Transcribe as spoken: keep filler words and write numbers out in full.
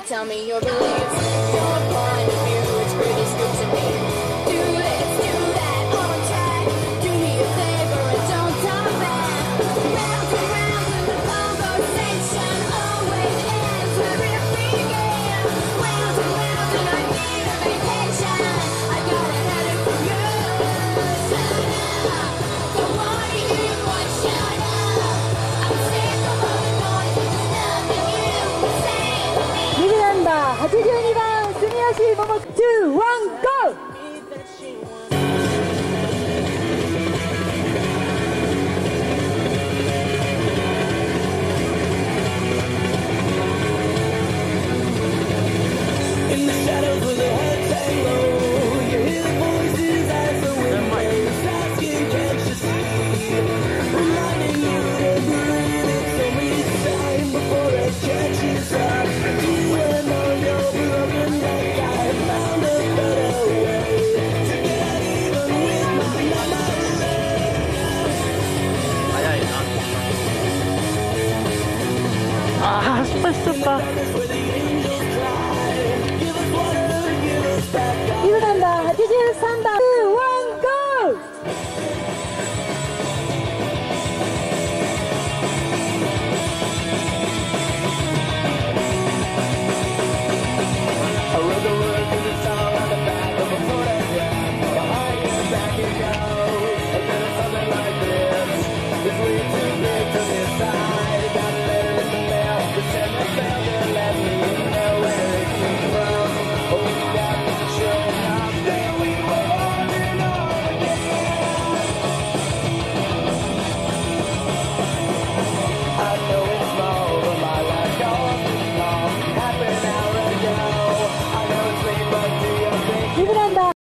tell me your beliefs. Your point of view is pretty screws to me. Do this, do that, on track. Do me a favor and don't talk back. Round and round in the conversation always ends where it began. Round and round and I need a vacation. I got a headache from you. Shut up, don't wanna hear what shut up. I'm sick of all the noise and stuff that you say to me. 右ナンバーはちじゅうにばん住吉桃ツーワンゴー。